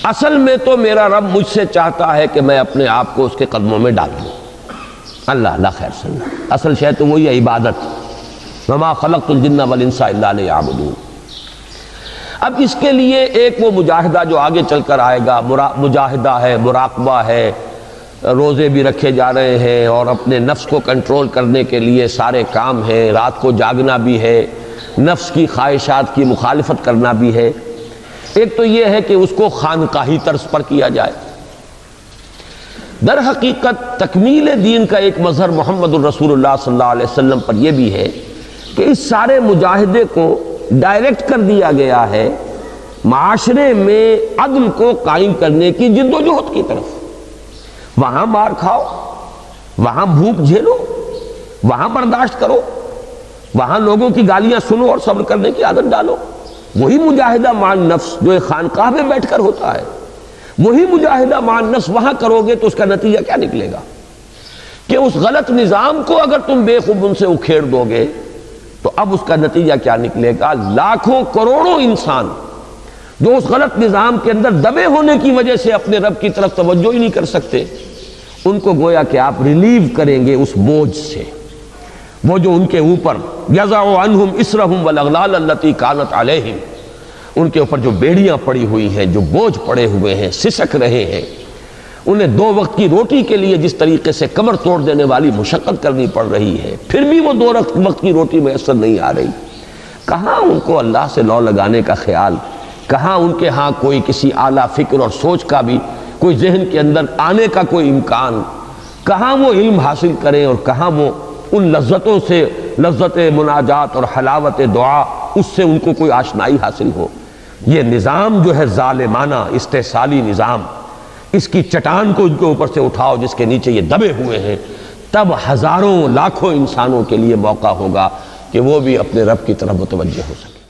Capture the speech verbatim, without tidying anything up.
اصل میں تو میرا رب مجھ سے چاہتا ہے کہ میں اپنے آپ کو اس کے قدموں میں ڈال دوں۔ اللہ اللہ خیر صلی اللہ، اصل شے تو وہی ہے عبادت، وما خلقت الجن والانس الا لیعبدون۔ اب اس کے لیے ایک وہ مجاہدہ جو آگے چل کر آئے گا، مجاہدہ ہے، مراقبہ ہے، روزے بھی رکھے جا رہے ہیں اور اپنے نفس کو کنٹرول کرنے کے لیے سارے کام ہیں، رات کو جاگنا بھی ہے، نفس کی خواہشات کی مخالفت کرنا بھی ہے۔ ایک تو یہ ہے کہ اس کو خانقاہی طرز پر کیا جائے۔ در حقیقت تکمیل دین کا ایک مظہر محمد الرسول اللہ صلی اللہ علیہ وسلم پر یہ بھی ہے کہ اس سارے مجاہدے کو ڈائریکٹ کر دیا گیا ہے معاشرے میں عدل کو قائم کرنے کی جد و جہد کی طرف۔ وہاں مار کھاؤ، وہاں بھوک جھیلو، وہاں برداشت کرو، وہاں لوگوں کی گالیاں سنو اور صبر کرنے کی عادت ڈالو۔ وہی مجاہدہ مع النفس جو ایک خانقاہ میں بیٹھ کر ہوتا ہے، وہی مجاہدہ مع النفس وہاں کرو گے تو اس کا نتیجہ کیا نکلے گا کہ اس غلط نظام کو اگر تم بے خوب ان سے اکھیڑ دو گے تو اب اس کا نتیجہ کیا نکلے گا؟ لاکھوں کروڑوں انسان جو اس غلط نظام کے اندر دبے ہونے کی وجہ سے اپنے رب کی طرف توجہ ہی نہیں کر سکتے، ان کو گویا کہ آپ ریلیو کریں گے اس بوجھ سے، وہ جو ان کے اوپر یضع عنہم اسرہم والاغلال التی کانت علیہم، ان کے اوپر جو بیڑیاں پڑی ہوئی ہیں، جو بوجھ پڑے ہوئے ہیں، سسک رہے ہیں، انہیں دو وقت کی روٹی کے لیے جس طریقے سے کمر توڑ دینے والی مشقت کرنی پڑ رہی ہے، پھر بھی وہ دو وقت کی روٹی میسر نہیں آ رہی۔ کہاں ان کو اللہ سے لو لگانے کا خیال، کہاں ان کے ہاں کوئی کسی اعلیٰ فکر اور سوچ کا بھی کوئی ذہن کے اندر آنے کا کوئی امکان، کہاں وہ علم حاصل کریں اور کہاں وہ ان لذتوں سے، لذت مناجات اور حلاوت دعا، اس سے ان کو کوئی آشنائی حاصل ہو۔ یہ نظام جو ہے ظالمانہ استحصالی نظام، اس کی چٹان کو ان کے اوپر سے اٹھاؤ جس کے نیچے یہ دبے ہوئے ہیں، تب ہزاروں لاکھوں انسانوں کے لیے موقع ہوگا کہ وہ بھی اپنے رب کی طرف متوجہ ہو سکے۔